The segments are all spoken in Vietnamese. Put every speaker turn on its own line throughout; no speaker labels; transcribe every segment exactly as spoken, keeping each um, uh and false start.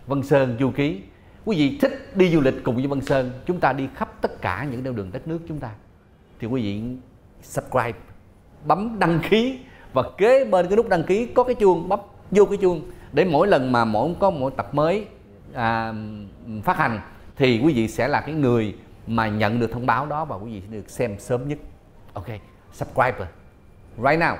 Vân Sơn Du Ký. Quý vị thích đi du lịch cùng với Vân Sơn, chúng ta đi khắp tất cả những nẻo đường đất nước chúng ta, thì quý vị subscribe, bấm đăng ký, và kế bên cái nút đăng ký có cái chuông, bấm vô cái chuông để mỗi lần mà mỗi có mỗi tập mới à, phát hành thì quý vị sẽ là cái người mà nhận được thông báo đó, và quý vị sẽ được xem sớm nhất. Ok, subscribe right now.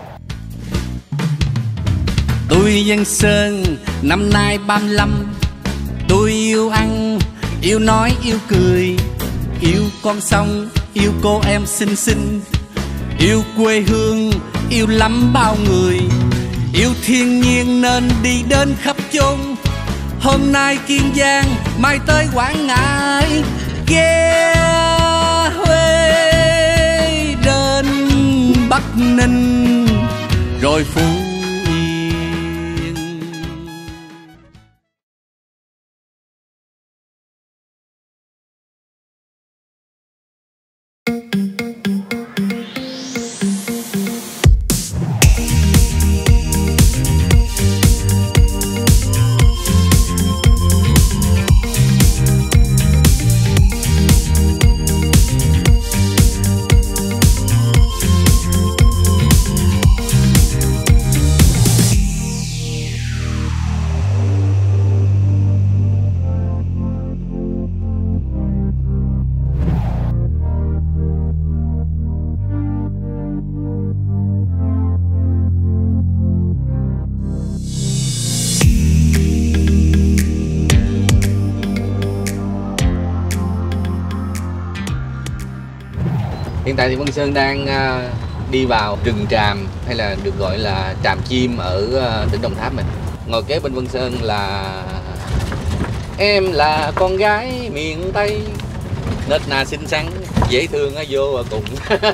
Tôi Vân Sơn năm nay ba mươi lăm. Tôi yêu ăn, yêu nói, yêu cười, yêu con sông, yêu cô em xinh xinh, yêu quê hương, yêu lắm bao người, yêu thiên nhiên nên đi đến khắp chốn. Hôm nay Kiên Giang, mai tới Quảng Ngãi, ghé Huế đến Bắc Ninh, rồi Phú
Hiện tại thì Vân Sơn đang đi vào rừng tràm, hay là được gọi là tràm chim ở tỉnh Đồng Tháp mình. Ngồi kế bên Vân Sơn là em là con gái miền Tây, nết na xinh xắn, dễ thương á, vô cùng.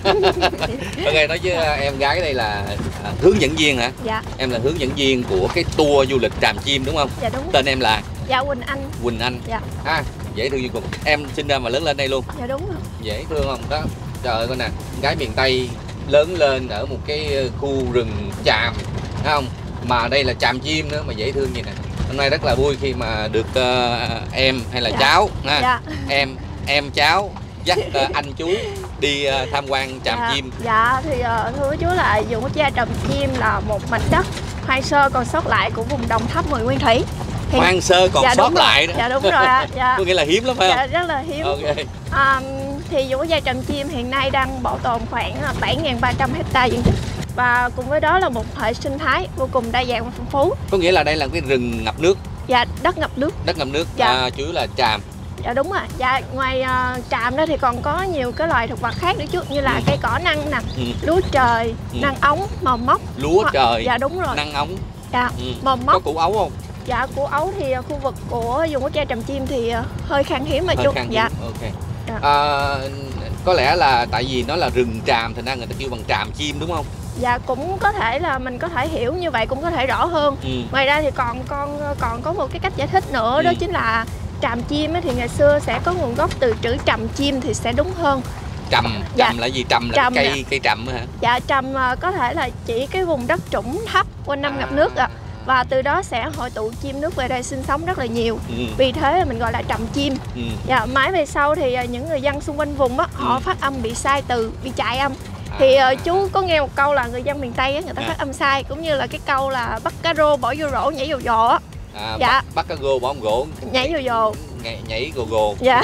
Ok, nói chứ em gái đây là hướng dẫn viên hả?
Dạ. Em
là hướng dẫn viên của cái tour du lịch tràm chim đúng không?
Dạ đúng.
Tên em là?
Dạ Quỳnh Anh.
Quỳnh Anh.
Dạ.
À, dễ thương vô cùng. Em sinh ra mà lớn lên đây luôn?
Dạ đúng rồi.
Dễ thương không? Đó. Trời ơi, coi nè, gái miền Tây lớn lên ở một cái khu rừng tràm, thấy không? Mà đây là tràm chim nữa mà dễ thương như nè. Hôm nay rất là vui khi mà được uh, em hay là dạ. cháu ha. Dạ. Em em cháu dắt uh, anh chú đi uh, tham quan tràm
dạ.
chim.
Dạ thì uh, thưa chú là vườn quốc gia tràm chim là một mảnh đất hoang sơ còn sót lại của vùng Đồng Tháp mười Nguyên Thủy.
Thì... hoang sơ còn
dạ,
sót lại đó.
Dạ đúng rồi ạ. Dạ.
Có nghĩa là hiếm lắm phải không?
Dạ rất là hiếm.
Okay.
Um, thì vườn quốc gia tràm chim hiện nay đang bảo tồn khoảng bảy nghìn ba trăm hecta diện tích, và cùng với đó là một hệ sinh thái vô cùng đa dạng và phong phú.
Có nghĩa là đây là cái rừng ngập nước.
Dạ, đất ngập nước.
Đất ngập nước.
Dạ.
À, chủ yếu là tràm.
Dạ đúng rồi. Dạ, ngoài uh, tràm đó thì còn có nhiều cái loài thực vật khác nữa chứ, như là ừ. cây cỏ năng nè, ừ. lúa trời, ừ. năng ống, mầm mốc.
Lúa Hoặc... trời.
Dạ đúng rồi.
Năng ống.
Dạ,
ừ.
mầm mốc.
Có củ ấu không?
Dạ, củ ấu thì khu vực của vườn quốc gia tràm chim thì hơi khan hiếm mà chú.
Khan
dạ.
Hiếm. Ok. Dạ. À, có lẽ là tại vì nó là rừng tràm thành ra người ta kêu bằng tràm chim đúng không?
Dạ cũng có thể là mình có thể hiểu như vậy, cũng có thể rõ hơn. Ừ. Ngoài ra thì còn con còn có một cái cách giải thích nữa, ừ. đó chính là tràm chim thì ngày xưa sẽ có nguồn gốc từ chữ trầm chim thì sẽ đúng hơn.
Trầm, trầm dạ. là gì? Trầm là trầm cây nè. Cây trầm hả?
Dạ, trầm có thể là chỉ cái vùng đất trũng thấp quanh năm à. ngập nước ạ. Và từ đó sẽ hội tụ chim nước về đây sinh sống rất là nhiều. Ừ. Vì thế mình gọi là trầm chim. Ừ. Dạ, mãi về sau thì những người dân xung quanh vùng á, ừ. họ phát âm bị sai từ, bị chạy âm. À. Thì uh, chú có nghe một câu là người dân miền Tây á, người ta à. phát âm sai, cũng như là cái câu là bắt cá rô bỏ vô rổ nhảy vô giò á.
À, dạ. bắt, bắt cá rô bỏ gỗ
nhảy vô giò.
Nhảy, nhảy gồ gồ.
Dạ.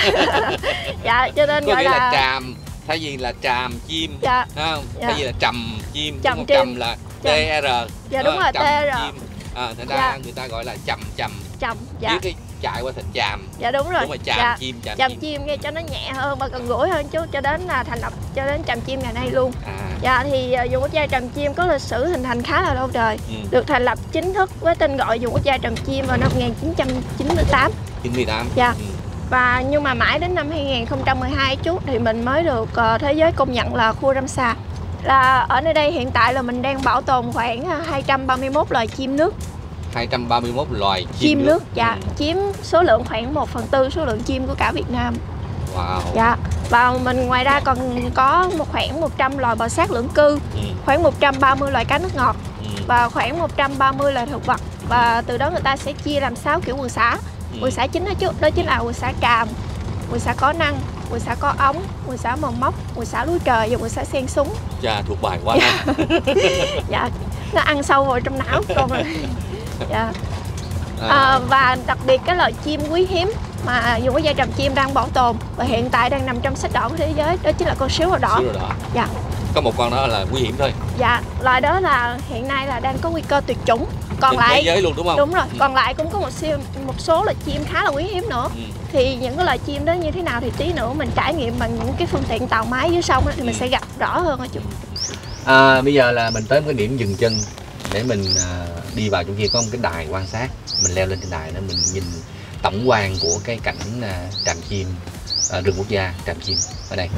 Dạ, cho nên
có
gọi
nghĩa là...
là
tràm, thay vì là tràm chim,
dạ.
không?
Dạ.
Thay vì là trầm chim,
trầm
đúng
chim.
Trầm là T R.
Dạ đúng rồi, T R.
À, thành ra dạ. người ta gọi là chầm chầm.
Chầm, dạ.
Với cái chạy qua thành chàm.
Dạ đúng rồi.
Đúng rồi, chàm
dạ.
chim, chàm,
chàm
chim.
chim nghe cho nó nhẹ hơn và gần gũi hơn chú, cho đến là thành lập cho đến tràm chim ngày nay luôn.
À.
Dạ thì vườn quốc gia tràm chim có lịch sử hình thành khá là lâu đời. Ừ. Được thành lập chính thức với tên gọi vườn quốc gia tràm chim vào năm một nghìn chín trăm chín mươi tám.
chín mươi tám.
Dạ. Ừ. Và nhưng mà mãi đến năm hai nghìn không trăm mười hai chú thì mình mới được uh, thế giới công nhận là khu Ramsar. Là ở nơi đây hiện tại là mình đang bảo tồn khoảng hai trăm ba mươi mốt loài chim nước.
hai trăm ba mươi mốt loài chim,
chim nước, nước dạ,
ừ.
chiếm số lượng khoảng một phần tư số lượng chim của cả Việt Nam.
Wow.
Dạ. Và mình ngoài ra còn có một khoảng một trăm loài bò sát lưỡng cư, ừ. khoảng một trăm ba mươi loài cá nước ngọt, ừ. và khoảng một trăm ba mươi loài thực vật. và từ đó người ta sẽ chia làm sáu kiểu quần xả. Ừ. Quần xả chính đó chứ, đó chính là quần xả tràm, quần xả có năng, quần xả có ống, quần xả mầm móc, quần xả lúa trời và quần xả sen súng.
Dạ, thuộc bài quá.
Dạ. Dạ, nó ăn sâu vào trong não con rồi. Dạ. À, và đặc biệt cái loài chim quý hiếm mà vùng quốc gia tràm chim đang bảo tồn và hiện tại đang nằm trong sách đỏ của thế giới, đó chính là con sếu đầu đỏ.
Sếu đầu đỏ.
Dạ.
Có một con đó là nguy hiểm thôi.
Dạ, loài đó là hiện nay là đang có nguy cơ tuyệt chủng. Còn
trên
lại
thế giới luôn đúng không?
Đúng rồi.
Ừ.
Còn lại cũng có một siêu một số loài chim khá là quý hiếm nữa. Ừ. Thì những cái loài chim đó như thế nào thì tí nữa mình trải nghiệm bằng những cái phương tiện tàu máy dưới sông đó, thì mình sẽ gặp rõ hơn ở chỗ.
À, bây giờ là mình tới một cái điểm dừng chân để mình à, đi vào chỗ kia có một cái đài quan sát, mình leo lên trên đài đó mình nhìn tổng quan của cái cảnh à, tràm chim à, rừng quốc gia tràm chim ở đây.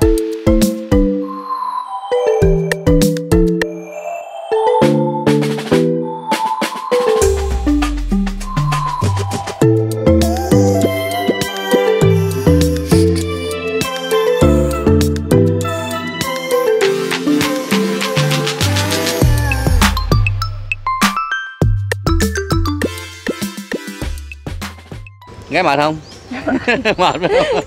Nghe mệt không? Mệt phải không?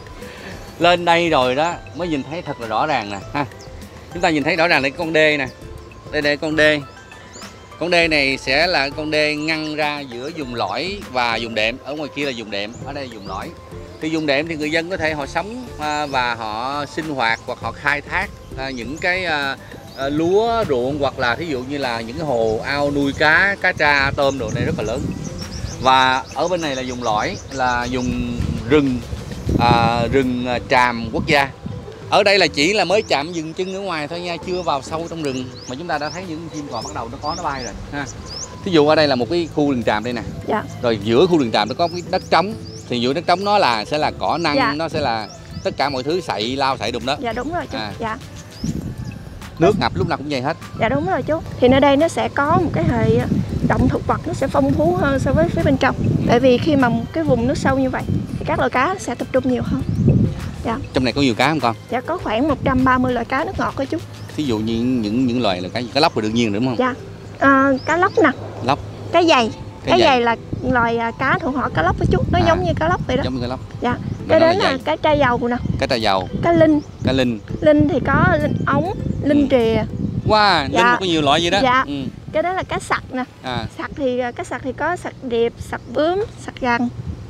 Lên đây rồi đó mới nhìn thấy thật là rõ ràng nè ha. Chúng ta nhìn thấy rõ ràng là con đê nè. Đây đây con đê. Con đê này sẽ là con đê ngăn ra giữa vùng lõi và vùng đệm. Ở ngoài kia là vùng đệm, ở đây là vùng lõi. Thì vùng đệm thì người dân có thể họ sống và họ sinh hoạt hoặc họ khai thác những cái lúa ruộng, hoặc là thí dụ như là những cái hồ ao nuôi cá, cá tra, tôm đồ này rất là lớn. Và ở bên này là vùng lõi, là vùng rừng à, rừng tràm quốc gia. Ở đây là chỉ là mới chạm dừng chân ở ngoài thôi nha, chưa vào sâu trong rừng mà chúng ta đã thấy những chim cò bắt đầu nó có nó bay rồi ha. Thí dụ ở đây là một cái khu rừng tràm đây nè. Dạ. Rồi giữa khu rừng tràm nó có cái đất trống, thì giữa đất trống nó là sẽ là cỏ năng. Dạ. Nó sẽ là tất cả mọi thứ sậy lao sậy đụng đó.
Dạ đúng rồi chú. À. Dạ.
Nước ngập lúc nào cũng vậy hết.
Dạ đúng rồi chú. Thì nơi đây nó sẽ có một cái hệ động thực vật nó sẽ phong phú hơn so với phía bên trong. Tại vì khi mà cái vùng nước sâu như vậy thì các loài cá sẽ tập trung nhiều hơn. Dạ.
Trong này có nhiều cá không con?
Dạ có khoảng một trăm ba mươi loài cá nước ngọt đó chú.
Thí dụ như những những loài là cá cá lóc là đương nhiên đúng không?
Dạ. À, cá lóc nè. Lóc. Cá dày. Cá, cá dày là loài cá thuộc họ cá lóc đó chú. Nó à, giống như cá lóc vậy đó.
Giống như cá lóc.
Dạ. Cái đó là cá tra dầu nè.
Cá tra dầu.
Cá linh.
Cá linh. Linh
thì có linh ống, linh ừ. rìa.
Wow, dạ. Linh có nhiều loại gì đó.
Dạ. Ừ. Cái đó là cá sặc nè. À. Sặc thì cá sặc thì có sặc điệp, sặc bướm, sặc gằn.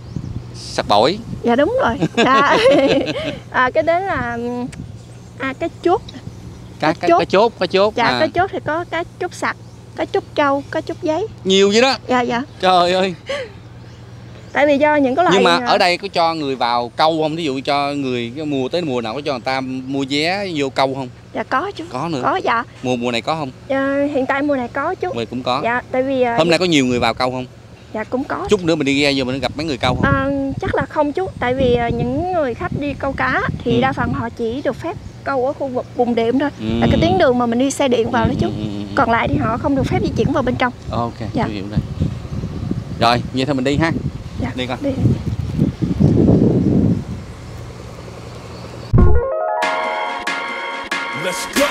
Sặc bổi.
Dạ đúng rồi. Dạ. À, cái đó là à, cá chốt.
Cá, cá, chốt. cá chốt, cá chốt.
Dạ, à. Cá chốt thì có cá chốt sặc, cá chốt trâu, cá chốt giấy.
Nhiều vậy đó.
Dạ dạ.
Trời ơi.
Tại vì do những cái loại.
Nhưng mà ở đây có cho người vào câu không? Ví dụ cho người cái mùa tới mùa nào có cho người ta mua vé vô câu không?
Dạ có chú.
Có nữa.
Có dạ.
Mùa mùa này có không?
Dạ, hiện tại mùa này có chú.
Mùa này cũng có.
Dạ, tại vì
hôm nay có nhiều người vào câu không?
Dạ cũng có.
Chút nữa mình đi ra giờ mình gặp mấy người câu không?
À, chắc là không chú. Tại vì những người khách đi câu cá thì ừ. đa phần họ chỉ được phép câu ở khu vực vùng đệm thôi. Ừ. Là cái tuyến đường mà mình đi xe điện vào đó chú. Ừ. Còn lại thì họ không được phép di chuyển vào bên trong.
Ok, dạ. Hiểu rồi. Rồi, vậy thôi mình đi ha.
Dạ.
Đi con.
Đi. Let's go.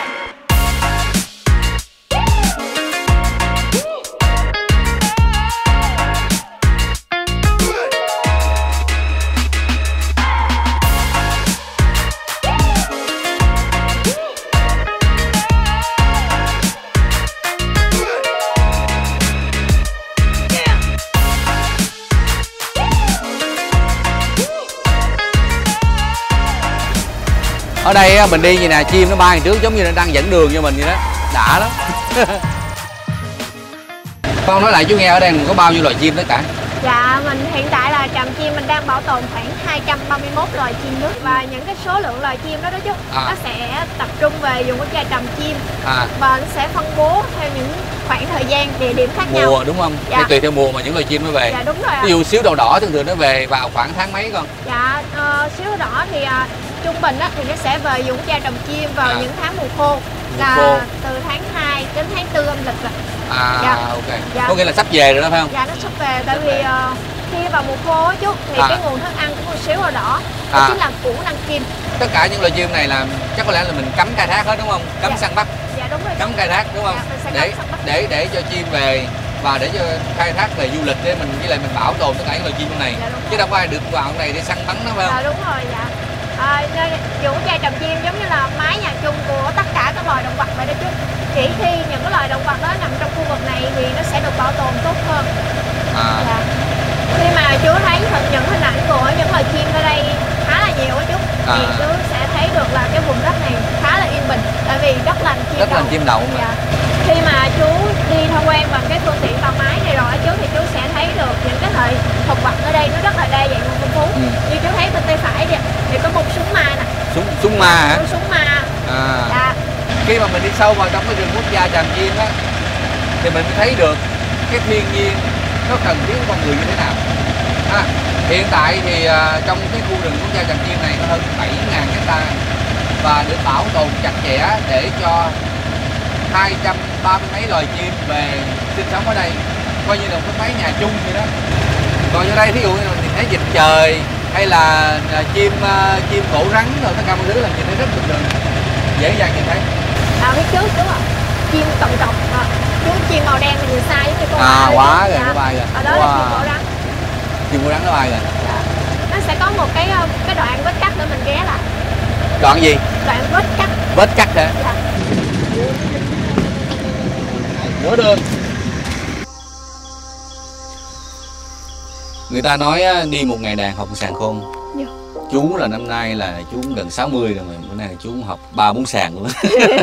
Ở đây mình đi như nè, chim nó bay trước giống như nó đang dẫn đường cho mình vậy đó, đã lắm. Con nói lại chú nghe, ở đây mình có bao nhiêu loài chim tất cả?
Dạ, mình hiện tại là tràm chim mình đang bảo tồn khoảng hai trăm ba mươi mốt loài chim nước. Và những cái số lượng loài chim đó đó chú, à. nó sẽ tập trung về vùng quốc gia tràm chim. À. Và nó sẽ phân bố theo những khoảng thời gian, địa điểm khác
mùa,
nhau.
Mùa đúng không? Dạ. Thì tùy theo mùa mà những loài chim nó về.
Dạ đúng rồi.
Ví dụ xíu đầu đỏ thường thường nó về vào khoảng tháng mấy con?
Dạ, uh, xíu đầu đỏ thì uh, trung bình á, thì nó sẽ về vùng quốc gia tràm chim vào à. những tháng mùa khô. Là khô. Từ tháng hai đến tháng tư âm lịch rồi.
À dạ. Ok. Dạ. Có nghĩa là sắp về rồi đó phải không?
Dạ nó sắp về, tại vì uh, khi vào mùa khô á chú thì à. cái nguồn thức ăn của con xíu đầu đỏ đó à. chính là củ năng kim.
Tất cả những loài chim này là chắc có lẽ là mình cấm khai thác hết đúng không? Cấm
dạ.
săn bắt.
Dạ đúng rồi.
Cấm khai thác đúng không?
Dạ,
để để để cho chim về và để cho khai thác về du lịch để mình với lại mình bảo tồn tất cả những loài chim trong này.
Dạ,
chứ đâu có ai được vào trong này để săn bắn nó phải không?
Dạ đúng rồi, dạ. À, vườn quốc gia tràm chim giống như là mái nhà chung của tất cả các loài động vật vậy đó chú. Chỉ khi những cái loài động vật đó nằm trong khu vực này thì nó sẽ được bảo tồn tốt hơn.
À.
Dạ. Khi mà chú thấy những hình ảnh của những loài chim ở đây khá là nhiều á chú, à. thì chú sẽ thấy được là cái vùng đất này khá là yên bình, tại vì đất lành chim
đất
đậu.
lành chim đậu.
Dạ. Khi mà chú đi tham quan bằng cái phương tiện tàu máy này rồi chú thì chú sẽ thấy được những cái hệ thực vật ở đây nó rất là đa dạng và phong phú. Ừ. Như chú thấy bên tay phải thì, thì có một súng ma nè.
Súng súng ma hả?
Có súng ma.
À.
Dạ.
Khi mà mình đi sâu vào trong cái rừng quốc gia Tràm Chim á thì mình thấy được cái thiên nhiên nó cần thiết của con người như thế nào. À, hiện tại thì uh, trong cái khu rừng quốc gia Tràm Chim này có hơn bảy nghìn hectare và được bảo tồn chặt chẽ để cho hai trăm ba mươi mấy loài chim về sinh sống ở đây, coi như là một cái mái nhà chung vậy đó. Còn ở đây thí dụ như mình thấy vịt trời hay là chim uh, chim cổ rắn rồi tất cả mọi thứ là nhìn thấy rất bình thường, dễ dàng nhìn thấy.
À phía trước đúng không? Chim cộng cộng à, chú chim màu đen thì nhìn xa với cái con
à quá rồi,
dạ.
nó bay rồi.
Ở đó wow. là chim cổ rắn.
Chim cổ rắn nó bay rồi.
Dạ. Nó sẽ có một cái cái đoạn vết cắt để mình ghé lại.
Đoạn gì?
Đoạn vết cắt.
Vết cắt hả?
Dạ.
Nửa đường. Người ta nói đi một ngày đàn học một sàn khôn.
Dạ.
Chú là năm nay là chú gần sáu mươi rồi mà bữa nay là chú học ba bốn sàn luôn.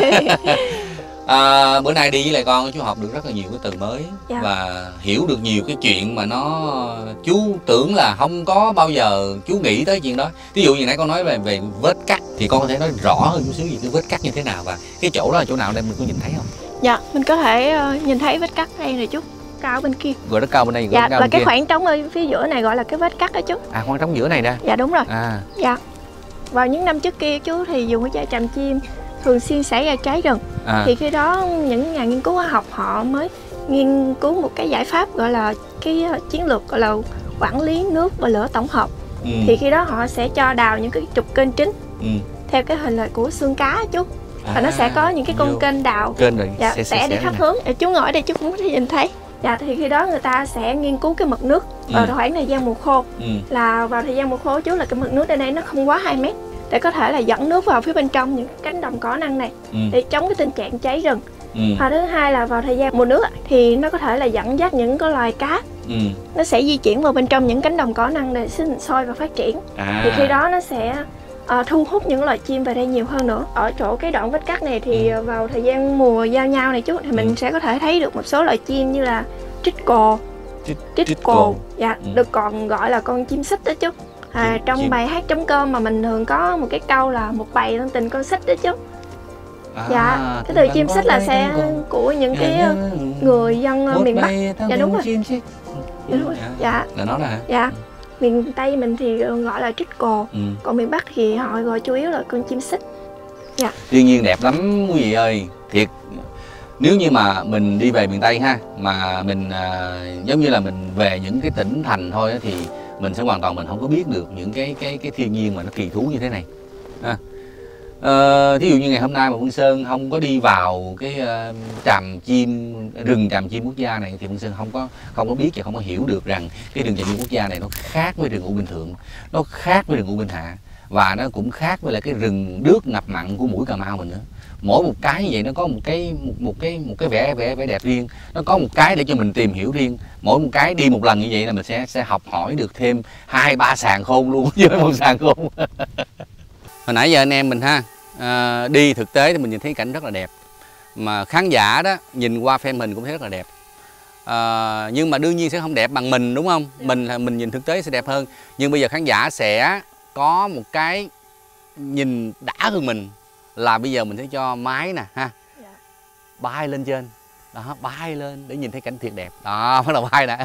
À, bữa nay đi với lại con chú học được rất là nhiều cái từ mới. Dạ. Và hiểu được nhiều cái chuyện mà nó chú tưởng là không có bao giờ chú nghĩ tới chuyện đó. Ví dụ như nãy con nói về về vết cắt thì con có thể nói rõ hơn chút xíu về cái vết cắt như thế nào và cái chỗ đó là chỗ nào đây mình có nhìn thấy không?
Dạ, mình có thể uh, nhìn thấy vết cắt đây này chú. Cao bên kia.
Gọi đất cao bên đây, gọi
dạ,
đất cao
là
bên
cái
kia.
khoảng trống ở phía giữa này gọi là cái vết cắt đó chú.
À, khoảng trống giữa này nè.
Dạ đúng rồi.
À.
Dạ. Vào những năm trước kia chú thì vườn quốc gia Tràm Chim thường xuyên xảy ra cháy rừng. À. Thì khi đó những nhà nghiên cứu khoa học họ mới nghiên cứu một cái giải pháp gọi là cái chiến lược gọi là quản lý nước và lửa tổng hợp. Ừ. Thì khi đó họ sẽ cho đào những cái trục kênh chính. Ừ. Theo cái hình là của xương cá chú. Và à, nó sẽ có những cái con kênh đào. Kênh rồi. Dạ, sẽ, sẽ đi khắp hướng. Để chú ngồi ở đây chú cũng có thể nhìn thấy. Dạ, thì khi đó người ta sẽ nghiên cứu cái mực nước vào ừ. khoảng thời gian mùa khô. Ừ. Là vào thời gian mùa khô chú là cái mực nước ở đây nó không quá hai mét để có thể là dẫn nước vào phía bên trong những cánh đồng cỏ năng này. Ừ. Để chống cái tình trạng cháy rừng. Ừ. Và thứ hai là vào thời gian mùa nước thì nó có thể là dẫn dắt những cái loài cá. Ừ. Nó sẽ di chuyển vào bên trong những cánh đồng cỏ năng để sinh sôi và phát triển. À. Thì khi đó nó sẽ À, thu hút những loài chim về đây nhiều hơn nữa. Ở chỗ cái đoạn vết cắt này thì ừ. vào thời gian mùa giao nhau này chú thì mình ừ. sẽ có thể thấy được một số loài chim như là trích cồ, trích, trích cồ, dạ, ừ. được còn gọi là con chim xích đó chú. À, trong chim. Bài hát Trống Cơm mà mình thường có một cái câu là một bầy thân tình con xích đó chú. À, dạ, cái từ chim xích là sẽ của những cái người dân miền Bắc. Dạ đúng rồi. Dạ đúng rồi. Dạ.
Là nó nè.
Dạ. Miền Tây mình thì gọi là trích cồ, ừ. còn miền Bắc thì họ gọi chủ yếu là con chim xích. Dạ.
Thiên nhiên đẹp lắm quý vị ơi, thiệt. Nếu như mà mình đi về miền Tây ha, mà mình à, giống như là mình về những cái tỉnh thành thôi á, thì mình sẽ hoàn toàn mình không có biết được những cái cái cái thiên nhiên mà nó kỳ thú như thế này. À. Ờ, thí dụ như ngày hôm nay mà Vân Sơn không có đi vào cái uh, tràm chim rừng tràm chim quốc gia này thì Vân Sơn không có không có biết và không có hiểu được rằng cái rừng tràm chim quốc gia này nó khác với rừng U Minh Thượng, nó khác với rừng U Minh Hạ và nó cũng khác với lại cái rừng nước ngập mặn của mũi Cà Mau mình nữa. Mỗi một cái như vậy nó có một cái một, một cái một cái vẻ vẻ vẻ đẹp riêng, nó có một cái để cho mình tìm hiểu riêng. Mỗi một cái đi một lần như vậy là mình sẽ sẽ học hỏi được thêm hai ba sàn khôn luôn với một sàn khôn. Hồi nãy giờ anh em mình ha à, đi thực tế thì mình nhìn thấy cảnh rất là đẹp, mà khán giả đó nhìn qua phim mình cũng thấy rất là đẹp, à, nhưng mà đương nhiên sẽ không đẹp bằng mình đúng không? Mình là mình nhìn thực tế sẽ đẹp hơn, nhưng bây giờ khán giả sẽ có một cái nhìn đã hơn mình là bây giờ mình sẽ cho máy nè ha, bay lên trên đó, bay lên để nhìn thấy cảnh thiệt đẹp đó, bắt đầu bay nè.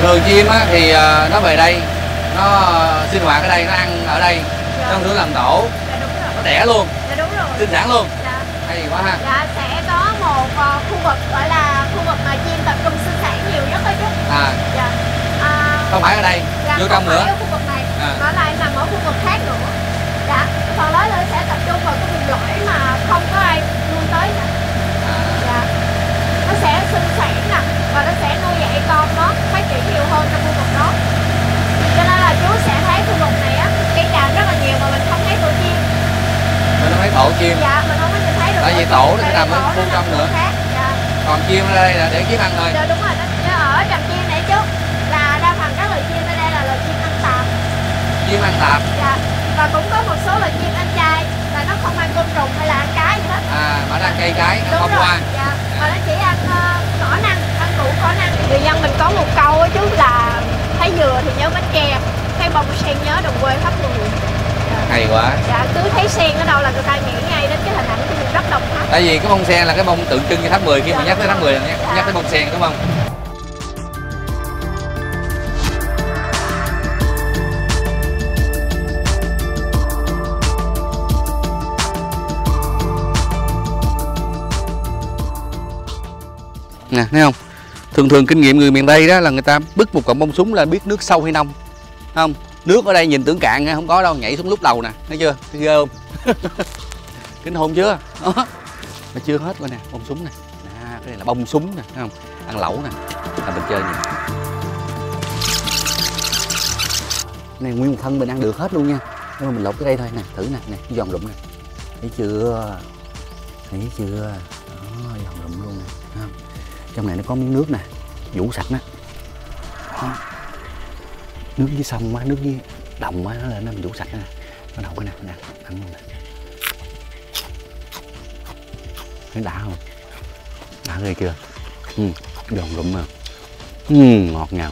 thường chim á thì uh, nó về đây, nó uh, sinh hoạt ở đây, nó ăn ở đây, dạ. Nó không được làm tổ, dạ, đúng rồi. Nó đẻ luôn, dạ, đúng rồi. Sinh sản luôn, dạ. Hay quá ha.
Dạ, sẽ có một uh, khu vực gọi là khu vực mà chim tập trung sinh sản nhiều nhất đó chú. À. Dạ. À,
không phải ở đây, dạ, vô trong nữa.
Ở khu vực này, à. Nó lại nằm ở khu vực khác nữa. Dạ, phần lớn nó sẽ tập trung vào cái vùng lõi mà không có ai nuôi tới nữa. À. Dạ. Nó sẽ sinh sản nè và nó sẽ nuôi dạy con nó phát triển nhiều hơn trong khu vực đó. Cho nên là chú sẽ thấy khu vực này á, cây tràm rất là nhiều mà mình không thấy tổ chim.
Mình không thấy tổ chim.
Dạ, mình không có nhìn thấy được.
Tại vì tổ nó sẽ nằm ở khu trong nữa.
Khác. Dạ.
Còn chim ở đây là để kiếm ăn thôi.
Dạ đúng rồi, nó ở tràm chim này chú. Là đa phần các loài chim ở đây là loài chim ăn tạp.
Chim ăn tạp.
Dạ. Và cũng có một số loài chim ăn chay là nó không ăn côn trùng hay là ăn cá gì hết.
À, mà nó ăn cây cái, nó không qua.
Dạ. Mà nó chỉ ăn uh, cỏ năng, ăn củ cỏ năng. Người dân mình có một câu á chú là thấy dừa thì nhớ bánh tre, thấy bông sen nhớ đồng quê Tháp Mười. Dạ.
Hay quá.
Dạ, cứ thấy sen ở đâu là người ta nghĩ ngay đến cái hình ảnh của vùng đất Đồng Tháp.
Tại vì cái bông sen là cái bông tượng trưng cho Tháp Mười, khi dạ, mà nhắc tới Tháp Mười là nhắc,
dạ.
nhắc tới bông sen đúng không? Nè, thấy không? Thường thường kinh nghiệm người miền Tây đó là người ta bứt một cọng bông súng là biết nước sâu hay nông. Không? Nước ở đây nhìn tưởng cạn không có đâu, nhảy xuống lúc đầu nè, thấy chưa? Thấy ghê không? Kinh hồn chưa? Đó. Mà chưa hết coi nè, bông súng nè. À, cái này là bông súng nè, thấy không? Ăn lẩu nè. Là mình chơi nhìn. Này nguyên một thân mình ăn được hết luôn nha. Nhưng mà mình lột tới đây thôi nè, thử nè, nè, giòn rụm nè. Thấy chưa? Thấy chưa? Đó, giòn rụm luôn nè. Thấy không? Trong này nó có miếng nước nè, vũ sạch đó. Đó. Nước dưới sông á, nước dưới đồng á, nó lên nó mình vũ sạch nè. Nó đầu cái nè, nè, ăn luôn nè. Thấy đã không? Đã ghê chưa? Ừ, giòn rụm mà. Ừ, ngọt ngào.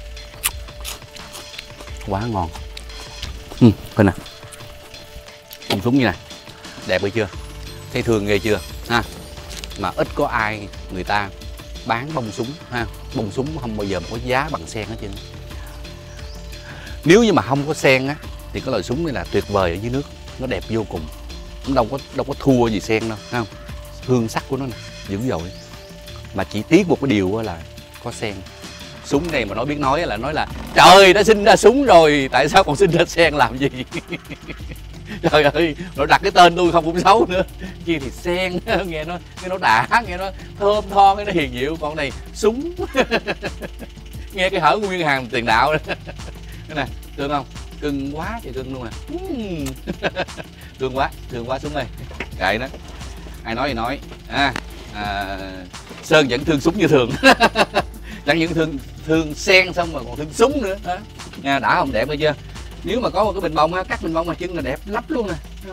Quá ngon. Ừ, coi nè. Bông súng như này. Đẹp ghê chưa? Thấy thương ghê chưa? Ha. Mà ít có ai người ta bán bông súng ha. Bông súng không bao giờ có giá bằng sen hết trơn. Nếu như mà không có sen á thì cái loại súng này là tuyệt vời ở dưới nước, nó đẹp vô cùng, nó đâu có đâu có thua gì sen đâu, thấy không? Hương sắc của nó nè, dữ dội. Mà chỉ tiếc một cái điều là có sen. Súng này mà nói biết nói là nói là trời đã sinh ra súng rồi, tại sao còn sinh ra sen làm gì? Trời ơi, nó đặt cái tên tôi không cũng xấu nữa. Kia thì sen, nghe nó nghe nó đã, nghe nó thơm tho, nghe nó hiền diệu. Còn này súng. Nghe cái hở nguyên hàng tiền đạo đó. Cái này, thương không? Cưng quá trời cưng luôn nè. Thương quá, thương quá súng đây. Kệ đó. Ai nói thì nói. À, à, Sơn vẫn thương súng như thường. Chẳng những thương thương sen xong mà còn thương súng nữa. Đó. Nha, đã không? Đẹp hay chưa? Nếu mà có một cái bình bông á, cắt bình bông mà chân là đẹp lắm luôn nè. Thấy không?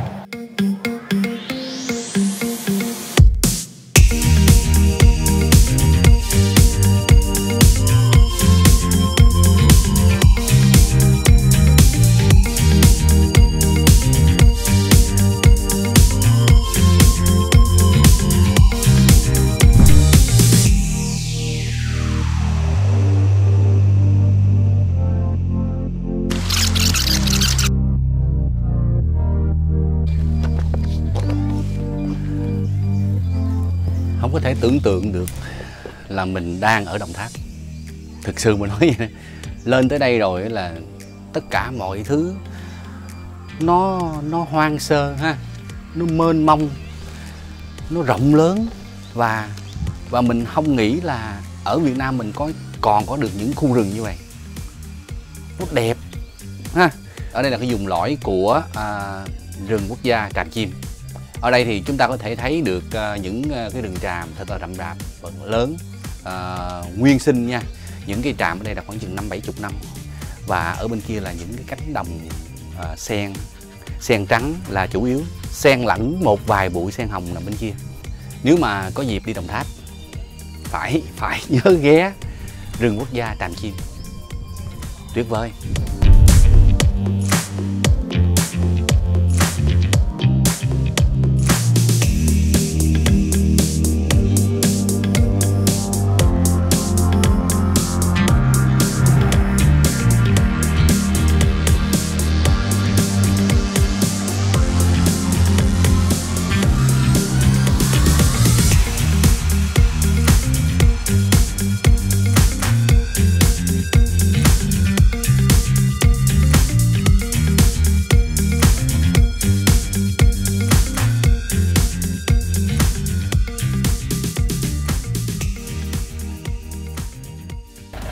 Không có thể tưởng tượng được là mình đang ở Đồng Tháp. Thực sự mà nói vậy này, lên tới đây rồi là tất cả mọi thứ nó nó hoang sơ ha, nó mênh mông, nó rộng lớn và và mình không nghĩ là ở Việt Nam mình có còn có được những khu rừng như vậy. Nó đẹp ha. Ở đây là cái vùng lõi của à, rừng quốc gia Tràm Chim. Ở đây thì chúng ta có thể thấy được uh, những uh, cái rừng tràm thật là rậm rạp, lớn, uh, nguyên sinh nha. Những cây tràm ở đây là khoảng chừng năm bảy chục năm. Và ở bên kia là những cái cánh đồng uh, sen, sen trắng là chủ yếu, sen lẫn một vài bụi sen hồng nằm bên kia. Nếu mà có dịp đi Đồng Tháp, phải phải nhớ ghé rừng quốc gia Tràm Chim. Tuyệt vời.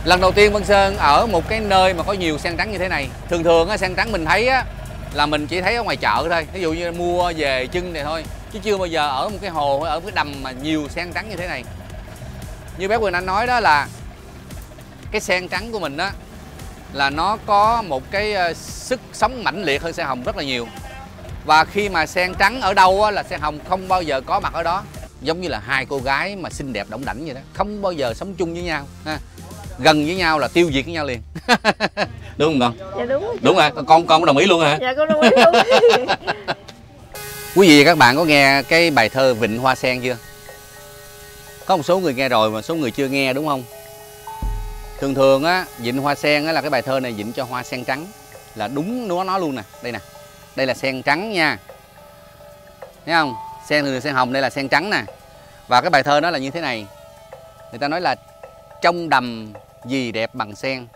Lần đầu tiên Vân Sơn ở một cái nơi mà có nhiều sen trắng như thế này. Thường thường á, sen trắng mình thấy á là mình chỉ thấy ở ngoài chợ thôi, ví dụ như mua về trưng này thôi, chứ chưa bao giờ ở một cái hồ hay ở một cái đầm mà nhiều sen trắng như thế này. Như bé Quỳnh Anh nói đó là cái sen trắng của mình á là nó có một cái sức sống mãnh liệt hơn sen hồng rất là nhiều. Và khi mà sen trắng ở đâu á, là sen hồng không bao giờ có mặt ở đó. Giống như là hai cô gái mà xinh đẹp đỏng đảnh vậy đó, không bao giờ sống chung với nhau ha. Gần với nhau là tiêu diệt với nhau liền. Đúng không con?
Dạ đúng rồi.
Đúng rồi, con con đồng ý luôn hả?
Dạ con đồng ý luôn.
Quý vị và các bạn có nghe cái bài thơ Vịnh Hoa Sen chưa? Có một số người nghe rồi mà số người chưa nghe đúng không? Thường thường á, Vịnh Hoa Sen á là cái bài thơ này vịnh cho hoa sen trắng. Là đúng nó nó luôn nè, đây nè. Đây là sen trắng nha. Thấy không? Sen thường sen hồng, đây là sen trắng nè. Và cái bài thơ đó là như thế này. Người ta nói là trong đầm gì đẹp bằng sen,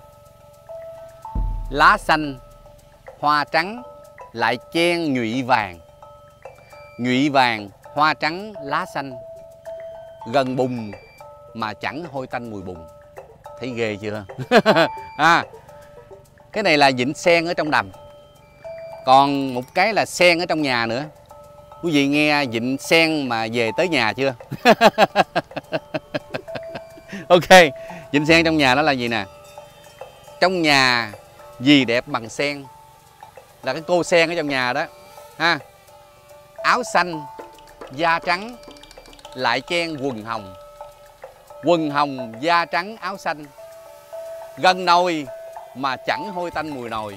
lá xanh, hoa trắng lại chen nhụy vàng. Nhụy vàng, hoa trắng, lá xanh, gần bùn mà chẳng hôi tanh mùi bùn. Thấy ghê chưa? À, cái này là vịnh sen ở trong đầm. Còn một cái là sen ở trong nhà nữa. Quý vị nghe vịnh sen mà về tới nhà chưa? Ok, vịnh sen trong nhà đó là gì nè? Trong nhà gì đẹp bằng sen, là cái cô sen ở trong nhà đó ha. Áo xanh, da trắng lại chen quần hồng. Quần hồng, da trắng, áo xanh, gần nồi mà chẳng hôi tanh mùi nồi.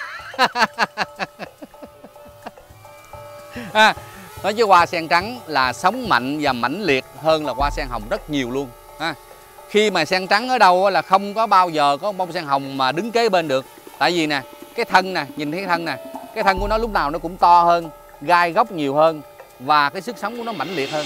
À, nói chứ hoa sen trắng là sống mạnh và mãnh liệt hơn là hoa sen hồng rất nhiều luôn. À, khi mà sen trắng ở đâu là không có bao giờ có bông sen hồng mà đứng kế bên được. Tại vì nè, cái thân nè, nhìn thấy cái thân nè, cái thân của nó lúc nào nó cũng to hơn, gai góc nhiều hơn và cái sức sống của nó mãnh liệt hơn.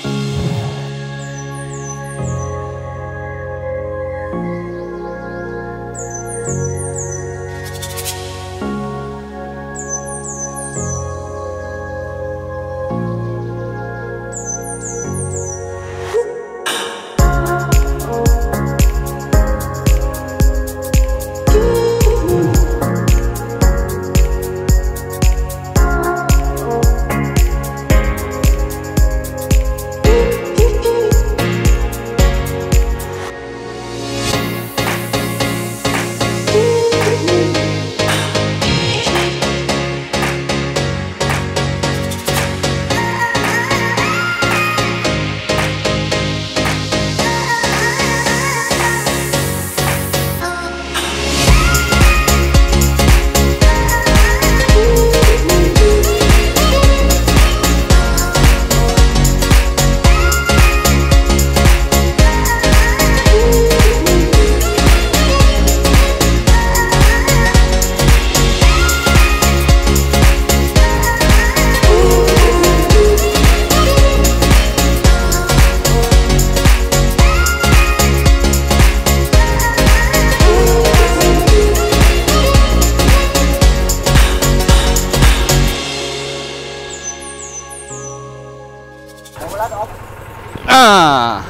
À,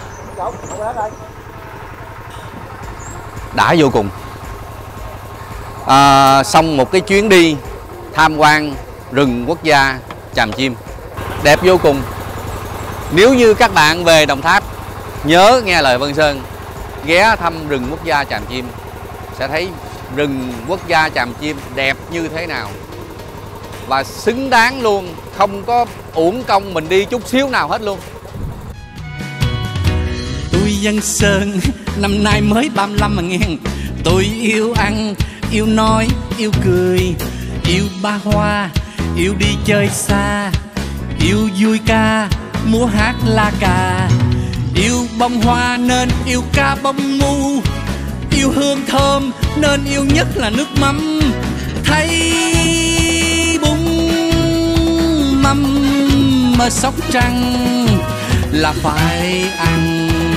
đã vô cùng. À, xong một cái chuyến đi tham quan rừng quốc gia Tràm Chim đẹp vô cùng. Nếu như các bạn về Đồng Tháp nhớ nghe lời Vân Sơn, ghé thăm rừng quốc gia Tràm Chim sẽ thấy rừng quốc gia Tràm Chim đẹp như thế nào và xứng đáng luôn, không có uổng công mình đi chút xíu nào hết luôn.
Tôi Văn Sơn năm nay mới ba mươi lăm mà nghe. Tôi yêu ăn, yêu nói, yêu cười, yêu ba hoa, yêu đi chơi xa, yêu vui ca, múa hát la cà, yêu bông hoa nên yêu ca bông mu, yêu hương thơm nên yêu nhất là nước mắm. Thấy bún mắm ở Sóc Trăng là phải ăn.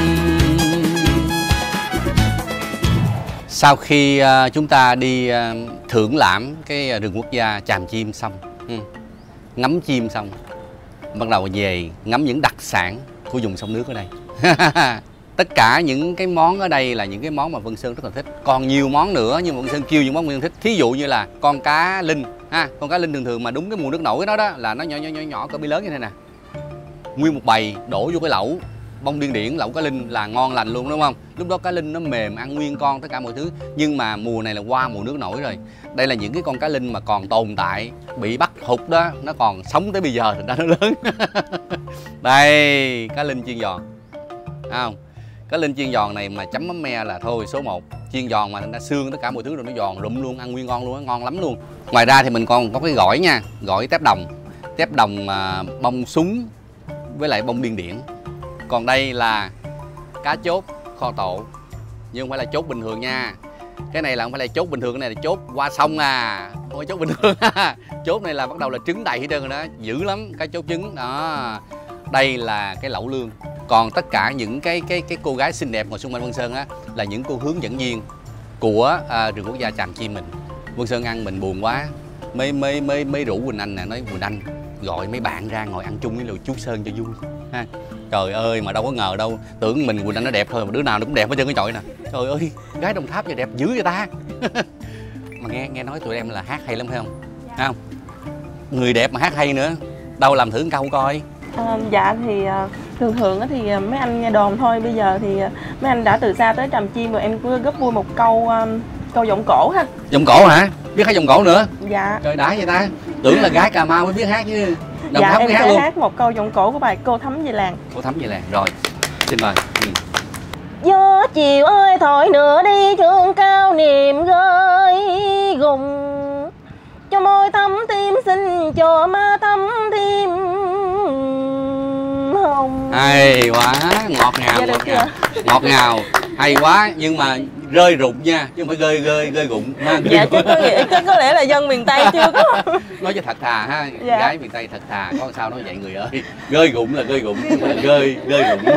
Sau khi uh, chúng ta đi uh, thưởng lãm cái rừng quốc gia Tràm Chim xong, ừ, ngắm chim xong, bắt đầu về ngắm những đặc sản của vùng sông nước ở đây. Tất cả những cái món ở đây là những cái món mà Vân Sơn rất là thích. Còn nhiều món nữa nhưng mà Vân Sơn kêu những món Vân Sơn thích. Thí dụ như là con cá linh ha, con cá linh thường thường mà đúng cái mùa nước nổi đó đó là nó nhỏ nhỏ nhỏ nhỏ cỡ bi lớn như thế nè. Nguyên một bầy đổ vô cái lẩu bông điên điển, lẩu cá linh là ngon lành luôn đúng không? Lúc đó cá linh nó mềm, ăn nguyên con tất cả mọi thứ. Nhưng mà mùa này là qua mùa nước nổi rồi. Đây là những cái con cá linh mà còn tồn tại, bị bắt hụt đó, nó còn sống tới bây giờ thành ra nó lớn. Đây, cá linh chiên giòn. Thấy không? Cá linh chiên giòn này mà chấm mắm me là thôi số một. Chiên giòn mà nó xương tất cả mọi thứ rồi nó giòn rụm luôn, ăn nguyên ngon luôn, ngon lắm luôn. Ngoài ra thì mình còn có cái gỏi nha, gỏi tép đồng. Tép đồng à, bông súng với lại bông điên điển. Còn đây là cá chốt kho tộ, nhưng không phải là chốt bình thường nha. Cái này là không phải là chốt bình thường, cái này là chốt qua sông à, không phải chốt bình thường. Chốt này là bắt đầu là trứng đầy hết trơn rồi đó, dữ lắm, cá chốt trứng đó. Đây là cái lẩu lương. Còn tất cả những cái cái cái cô gái xinh đẹp ngồi xung quanh Vân Sơn á là những cô hướng dẫn viên của à, rừng quốc gia Tràm Chim mình. Vân Sơn ăn mình buồn quá, mới mới mới mới rủ Quỳnh Anh nè, nói Quỳnh Anh gọi mấy bạn ra ngồi ăn chung với lù chú Sơn cho vui ha. Trời ơi mà đâu có ngờ đâu, tưởng mình Quỳnh Anh nó đẹp thôi mà đứa nào nó cũng đẹp hết trơn cái chọi nè. Trời ơi, gái Đồng Tháp giờ đẹp dữ vậy ta. Mà nghe nghe nói tụi em là hát hay lắm phải không? Thấy không? Người đẹp mà hát hay nữa. Đâu làm thử một câu coi.
À, dạ thì uh, thường thường thì mấy anh nghe đồn thôi, bây giờ thì mấy anh đã từ xa tới Tràm Chim rồi, em cứ góp vui một câu um, câu giọng cổ ha.
Giọng cổ hả? Biết hát giọng cổ nữa?
Dạ.
Trời đã vậy ta. Tưởng là gái Cà Mau mới biết hát chứ. Đồng
dạ
Tháp
em
hát
sẽ
luôn.
hát một câu giọng cổ của bài Cô Thắm Về Làng.
Cô Thắm Về Làng rồi. Xin mời. Ừ.
Gió chiều ơi thổi nữa đi thương cao niềm gơi gùng, cho môi thắm tim xinh cho má thắm thêm hồng.
Hay quá, ngọt ngào,
Dạ,
ngọt
được
ngào. Ngọt ngào, hay quá, nhưng mà rơi rụng nha, chứ không phải gơi gơi gơi rụng.
Dạ chứ có, nghĩa, có, có lẽ là dân miền Tây chưa có.
Nói cho thật thà ha,
Dạ.
Gái miền Tây thật thà, có sao nói vậy người ơi. Gơi rụng là gơi rụng, không phải là gơi gơi rụng.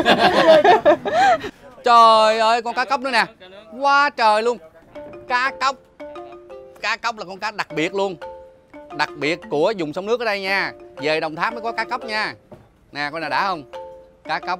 Trời ơi, con cá cóc nữa nè, quá trời luôn. Cá cóc, cá cóc là con cá đặc biệt luôn, đặc biệt của vùng sông nước ở đây nha. Về Đồng Tháp mới có cá cóc nha. Nè coi nè, đã không? Cá cóc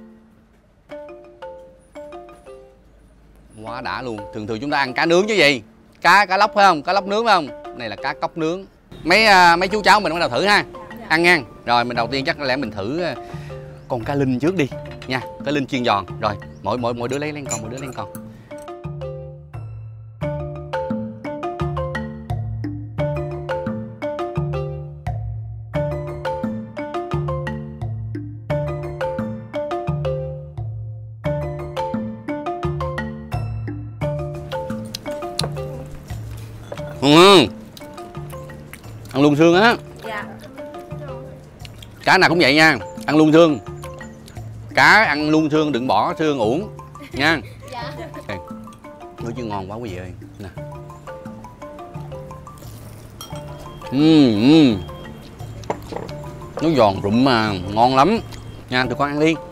quá đã luôn. Thường thường chúng ta ăn cá nướng chứ gì, cá cá lóc phải không? Cá lóc nướng phải không? Này là cá cóc nướng. Mấy uh, mấy chú cháu mình bắt đầu thử ha. Ăn nha. Rồi mình đầu tiên chắc có lẽ mình thử uh, con cá linh trước đi nha. Cá linh chiên giòn. Rồi mỗi mỗi mỗi đứa lấy lên con, mỗi đứa lấy con. Ừ. Ăn luôn xương á.
Dạ.
Cá nào cũng vậy nha, ăn luôn xương. Cá ăn luôn xương, đừng bỏ xương uổng nha.
Dạ.
Okay. Nói chứ ngon quá quý vị ơi. Nè. Uhm, uhm. Nó giòn rụm mà ngon lắm nha, tụi con ăn đi.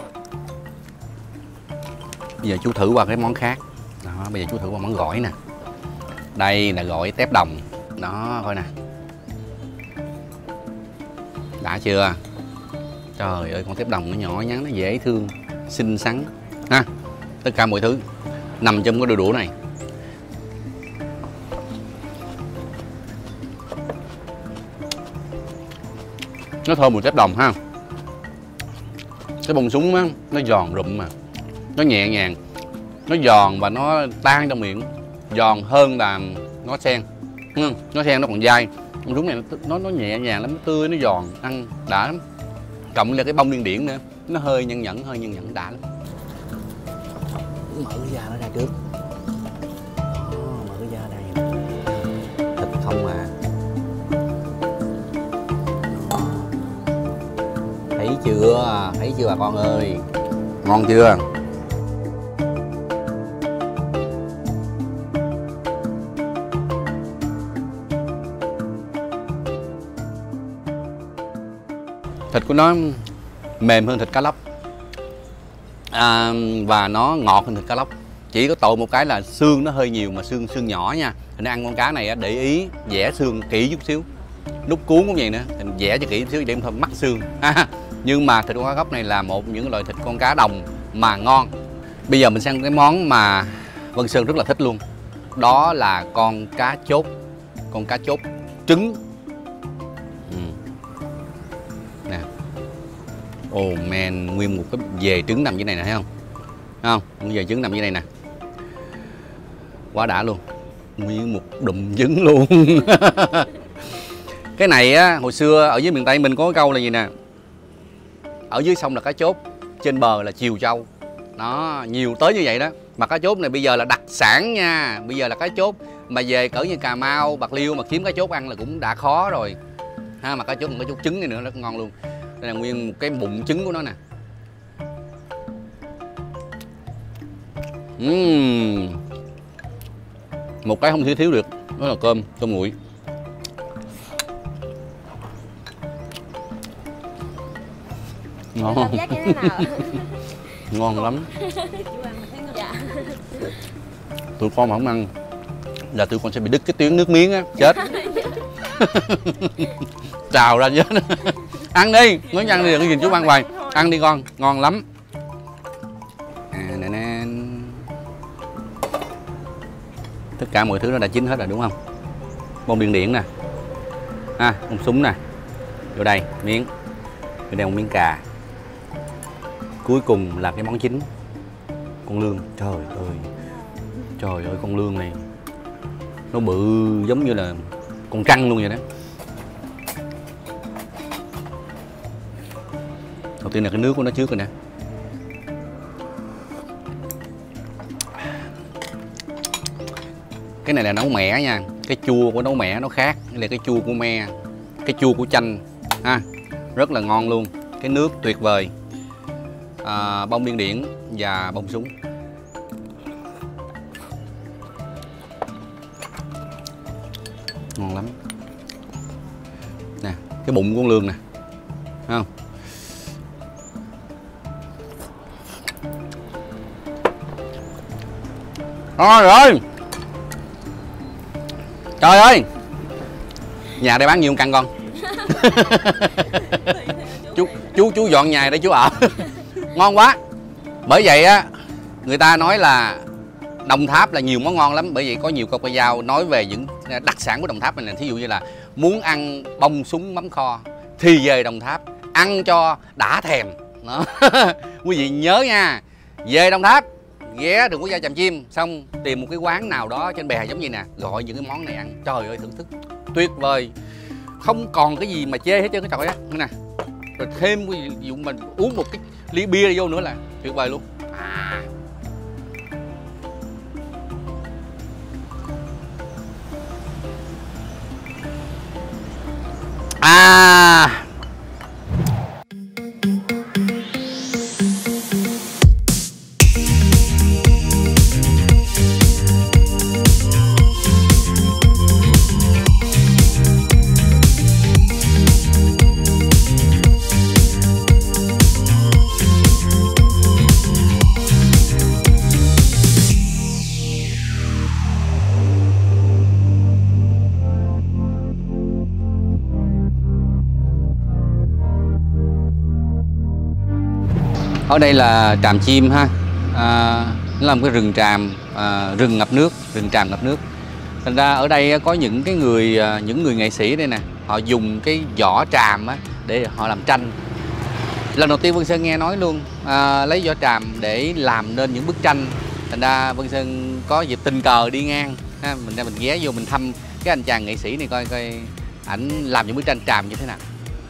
Bây giờ chú thử qua cái món khác. Đó, bây giờ chú thử qua món gỏi nè. Đây là gỏi tép đồng. Đó, coi nè. Đã chưa? Trời ơi, con tép đồng nó nhỏ nhắn, nó dễ thương, xinh xắn ha. Tất cả mọi thứ nằm trong cái đôi đũa này. Nó thơm mùi tép đồng ha. Cái bông súng á, nó giòn rụm mà. Nó nhẹ nhàng, nó giòn và nó tan trong miệng. Giòn hơn là ngó sen. Ừ, ngó sen nó còn dai. Bông súng này nó, nó nó nhẹ nhàng lắm, nó tươi, nó giòn, ăn đã lắm. Cộng là cái bông điên điển nữa, nó hơi nhân nhẫn, hơi nhân nhẫn đã lắm. Mở cái da nó ra trước. Đó, mở cái da đây. Thịt không à. Đó. Thấy chưa? Thấy chưa bà con ơi? Ngon chưa? Thịt của nó mềm hơn thịt cá lóc à, và nó ngọt hơn thịt cá lóc. Chỉ có tội một cái là xương nó hơi nhiều, mà xương xương nhỏ nha. Thì nên ăn con cá này để ý vẽ xương kỹ chút xíu. Lúc cuốn cũng vậy nữa, thì vẽ cho kỹ chút xíu để không thôi mắc xương. Nhưng mà thịt con cá cóc này là một những loại thịt con cá đồng mà ngon. Bây giờ mình sang cái món mà Vân Sơn rất là thích luôn. Đó là con cá chốt. Con cá chốt trứng. ừ. Nè. Oh man, nguyên một cái về trứng nằm dưới này nè, thấy không? Thấy không? Nguyên về trứng nằm dưới này nè. Quá đã luôn. Nguyên một đùm trứng luôn. Cái này á, hồi xưa ở dưới miền Tây mình có cái câu là gì nè. Ở dưới sông là cá chốt, trên bờ là chiều trâu. Đó, nhiều tới như vậy đó. Mà cá chốt này bây giờ là đặc sản nha. Bây giờ là cá chốt mà về cỡ như Cà Mau, Bạc Liêu mà kiếm cá chốt ăn là cũng đã khó rồi ha. Mà cá chốt còn có chút trứng này nữa rất ngon luôn. Đây là nguyên một cái bụng trứng của nó nè. uhm. Một cái không thể thiếu được, đó là cơm, cơm nguội. Ngon không? Ngon lắm.
Dạ.
Tụi con mà không ăn là tụi con sẽ bị đứt cái tuyến nước miếng á, chết. Trào ra chết. Ăn đi, nói ăn đi, đừng có nhìn chú ăn hoài. Ăn đi con, ngon lắm. À, nè, nè. Tất cả mọi thứ nó đã chín hết rồi đúng không? Bông điên điển nè, à, bông súng nè, vô đây miếng, vô đây một miếng cà. Cuối cùng là cái món chính, con lươn. Trời ơi, trời ơi, con lươn này nó bự giống như là con trăng luôn vậy đó. Đầu tiên là cái nước của nó trước rồi nè. Cái này là nấu mẻ nha. Cái chua của nấu mẻ nó khác. Đây là cái chua của me, cái chua của chanh ha, rất là ngon luôn. Cái nước tuyệt vời. À, bông điên điển và bông súng. Ngon lắm. Nè, cái bụng của con lươn nè, thấy không? Rồi rồi. Trời ơi, nhà đây bán nhiêu căn con? chú chú chú dọn nhà để chú ở. Ngon quá. Bởi vậy á, người ta nói là Đồng Tháp là nhiều món ngon lắm. Bởi vậy có nhiều câu ca dao nói về những đặc sản của Đồng Tháp này nè. Thí dụ như là muốn ăn bông súng mắm kho thì về Đồng Tháp ăn cho đã thèm. Đó. Quý vị nhớ nha, về Đồng Tháp ghé Đường Quốc gia Tràm Chim, xong tìm một cái quán nào đó trên bè giống như nè, gọi những cái món này ăn. Trời ơi, thưởng thức tuyệt vời, không còn cái gì mà chê hết trơn cái trọi á nè. Rồi thêm cái dụ mình uống một cái ly bia vô nữa là tuyệt vời luôn. À. À. Ở đây là Tràm Chim ha, à, nó là một cái rừng tràm, à, rừng ngập nước, rừng tràm ngập nước. Thành ra ở đây có những cái người, những người nghệ sĩ đây nè, họ dùng cái vỏ tràm á để họ làm tranh. Lần đầu tiên Vân Sơn nghe nói luôn, à, lấy vỏ tràm để làm nên những bức tranh. Thành ra Vân Sơn có dịp tình cờ đi ngang, ha, mình ra mình ghé vô mình thăm cái anh chàng nghệ sĩ này coi coi ảnh làm những bức tranh tràm như thế nào.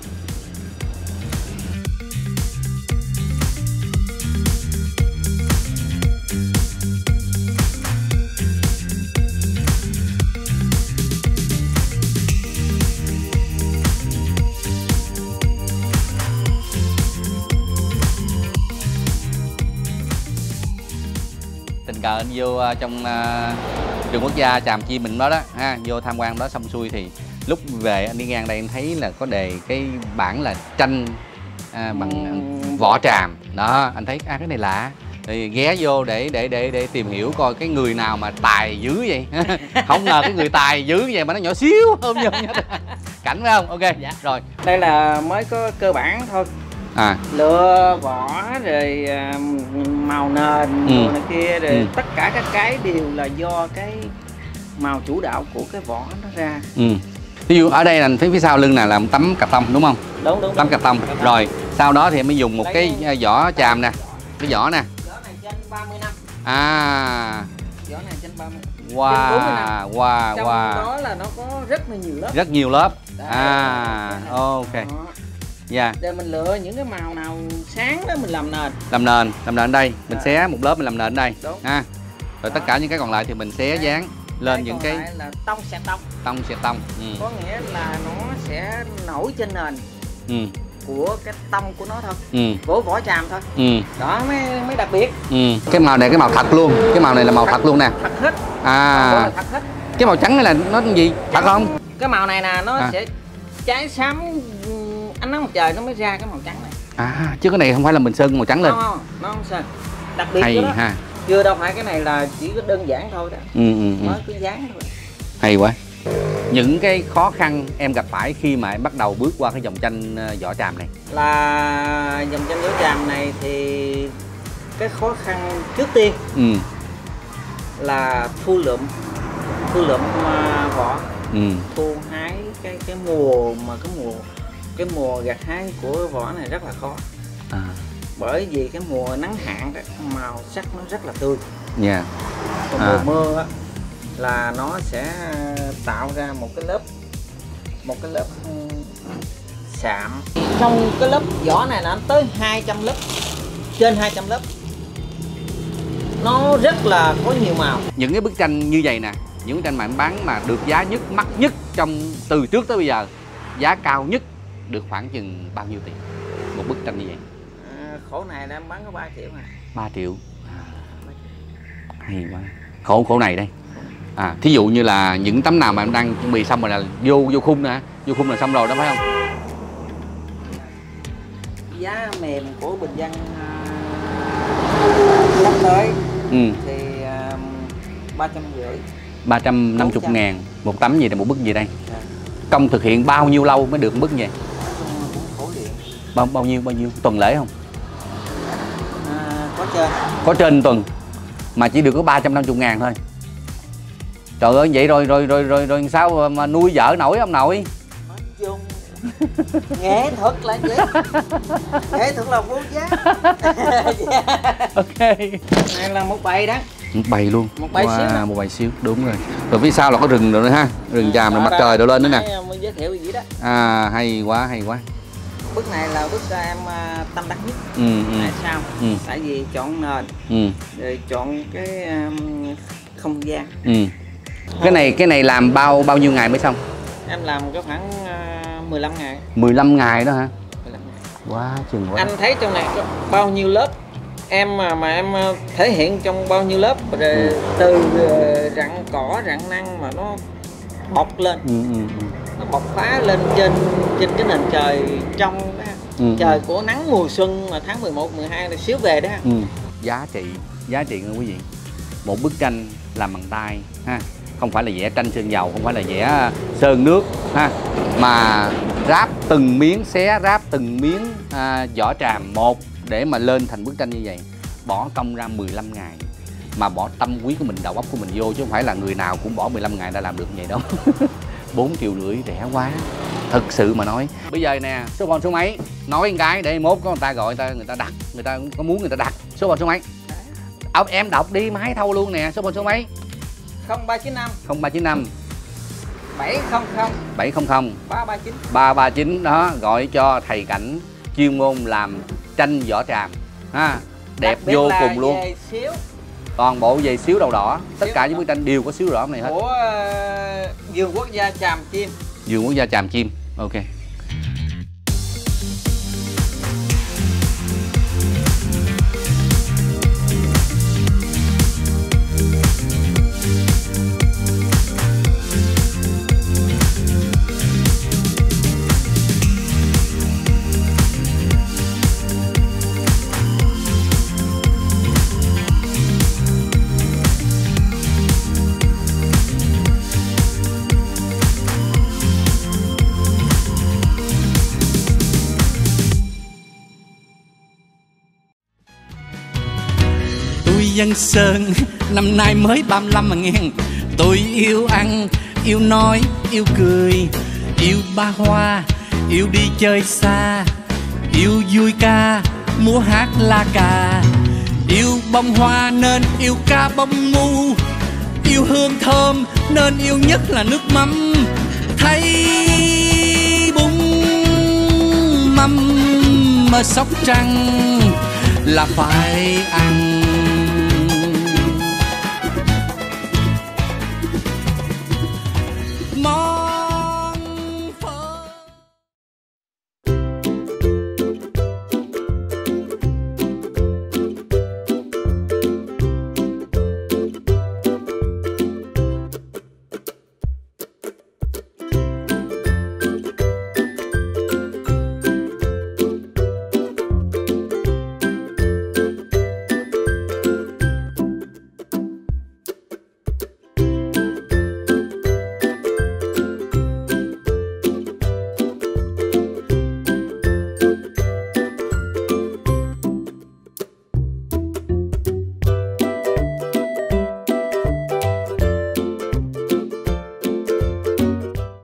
Tình cờ anh vô trong uh, Rừng Quốc gia Tràm Chim mình đó đó ha, vô tham quan đó xong xuôi thì lúc về anh đi ngang đây anh thấy là có đề cái bảng là tranh à, bằng vỏ tràm đó, anh thấy à cái này lạ thì ghé vô để để để để tìm hiểu coi cái người nào mà tài dữ vậy. Không ngờ cái người tài dữ vậy mà nó nhỏ xíu ôm vô. Cảnh phải không? Ok, dạ. Rồi
đây là mới có cơ bản thôi, À. Lựa vỏ rồi màu nền
Ừ.
đồ này kia rồi
Ừ.
tất cả các cái đều là do cái màu chủ đạo của cái vỏ nó ra.
Ừ. Ví dụ ở đây là phía phía sau lưng này là một tấm cà tông đúng không?
Đúng đúng.
Tấm cà tông. Rồi sau đó thì em mới dùng một
Lấy
cái vỏ tràm nè, cái vỏ nè.
Vỏ này trên ba mươi năm.
À.
Vỏ này trên ba mươi.
Wow, wow,
Trong
wow.
đó là nó có rất là nhiều lớp.
Rất nhiều lớp.
Đấy.
À, ok.
Đó.
Dạ.
Để mình lựa những cái màu nào sáng đó mình làm nền.
Làm nền, làm nền đây, mình
Dạ.
xé một lớp mình làm nền đây.
Đúng.
Ha. Rồi tất cả những cái còn lại thì mình xé dán lên
Cái
những
còn
cái
lại là tông sẽ tông.
tông sẽ tông. Ừ.
Có nghĩa là nó sẽ nổi trên nền
Ừ.
của cái tông của nó thôi,
Ừ.
của vỏ tràm thôi.
Ừ.
Đó mới mới đặc biệt.
Ừ. Cái màu này cái màu thật luôn, cái màu này là màu thật luôn nè.
Thật hết.
À.
Đó là thật hết.
Cái màu trắng này là nó gì? Thật không?
Cái màu này nè nó
À.
sẽ cháy xám ánh nắng mặt trời nó mới ra cái màu trắng này.
À, chứ cái này không phải là mình sơn màu trắng lên.
Không, không, nó không sơn. Đặc biệt
Hay
của nó.
ha.
Chưa đâu phải cái này là chỉ có đơn giản thôi đó.
Ừ, ừ, ừ.
Mới cứ dán thôi.
Hay quá. Những cái khó khăn em gặp phải khi mà em bắt đầu bước qua cái dòng tranh ờ, vỏ tràm này.
Là dòng tranh vỏ tràm này thì cái khó khăn trước tiên
Ừ.
là thu lượm thu lượm à, vỏ,
Ừ.
thu hái cái cái mùa mà cái mùa cái mùa gặt hái của vỏ này rất là khó.
À.
Bởi vì cái mùa nắng hạn đó, màu sắc nó rất là tươi.
Dạ.
Còn
À.
mùa mưa á, là nó sẽ tạo ra một cái lớp một cái lớp ừm, sạm. Trong cái lớp vỏ này nó tới hai trăm lớp, trên hai trăm lớp. Nó rất là có nhiều màu.
Những cái bức tranh như vậy nè, những bức tranh mà em bán mà được giá nhất, mắc nhất trong từ trước tới bây giờ, giá cao nhất được khoảng chừng bao nhiêu tiền một bức tranh như vậy?
À, khổ này là em bán có ba triệu mà.
ba triệu. À. Hay quá. Khổ khổ này đây. À, thí dụ như là những tấm nào mà em đang chuẩn bị xong rồi là vô vô khung nè, vô khung là xong rồi đó phải không?
Giá mềm của bình dân sắp tới
Ừ.
thì ba trăm rưỡi.
ba trăm năm mươi ngàn một tấm gì là một bức gì đây? Công thực hiện bao nhiêu lâu mới được một bức vậy?
Khổ điện.
Bao, bao nhiêu bao nhiêu tuần lễ không?
À, có trên.
Có trên tuần mà chỉ được có ba trăm năm mươi ngàn thôi. Trời ơi vậy rồi rồi rồi rồi rồi sao mà nuôi vợ nổi ông nội?
Nói chung nghệ thuật là gì? Nghệ thuật là vô giá.
Ok.
Này là một bầy đó.
Một bầy luôn.
Một bầy
wow,
xíu đó.
một bầy xíu đúng rồi. Rồi phía sau là có rừng rồi nữa ha, rừng tràm rồi mặt trời đổ lên nữa nè.
Mới giới thiệu gì đó.
À hay quá hay quá.
Bức này là bức em uh, tâm đắc nhất.
Ừ, ừ.
Tại sao?
Ừ.
Tại vì chọn nền,
Ừ.
rồi chọn cái um, không gian.
Ừ. Cái này cái này làm bao bao nhiêu ngày mới xong?
Em làm có khoảng uh, mười lăm ngày.
mười lăm ngày đó hả?
mười lăm ngày.
Quá chừng quá.
Anh thấy trong này có bao nhiêu lớp em mà mà em uh, thể hiện trong bao nhiêu lớp rồi
Ừ.
từ uh, rặng cỏ rặng năng mà nó bọc lên,
Ừ, ừ, ừ.
nó bộc phá lên trên trên cái nền trời trong đó.
Ừ,
Trời
ừ.
của nắng mùa xuân mà tháng mười một, mười hai là xíu về đó.
Ừ. Giá trị, giá trị nha quý vị. Một bức tranh làm bằng tay ha, không phải là vẽ tranh sơn dầu, không phải là vẽ sơn nước ha, mà ráp từng miếng, xé ráp từng miếng à, vỏ tràm một để mà lên thành bức tranh như vậy. Bỏ công ra mười lăm ngày mà bỏ tâm huyết của mình, đầu óc của mình vô, chứ không phải là người nào cũng bỏ mười lăm ngày đã làm được như vậy đâu. bốn triệu rưỡi rẻ quá. Thực sự mà nói. Bây giờ nè, số phone số mấy? Nói một cái để mốt có người ta gọi người ta người ta đặt, người ta có muốn người ta đặt. Số phone số mấy? Ông em đọc đi, máy thâu luôn nè. Số phone số mấy?
không ba chín năm
không ba chín năm
bảy không không
bảy không không
ba ba chín.
ba ba chín đó, gọi cho thầy Cảnh, chuyên môn làm tranh vỏ tràm ha, đẹp vô cùng luôn.
Về xíu
Toàn bộ về xíu đầu đỏ, tất cả những bức tranh đều có xíu đỏ này hết.
của uh, vườn quốc gia Tràm Chim.
Vườn quốc gia Tràm Chim. Ok.
Văn Sơn, năm nay mới ba mươi lăm mà nghe. Tôi yêu ăn, yêu nói, yêu cười, yêu ba hoa, yêu đi chơi xa, yêu vui ca, múa hát la cà. Yêu bông hoa nên yêu ca bông ngu, yêu hương thơm nên yêu nhất là nước mắm. Thấy bún mắm ở Sóc Trăng là phải ăn.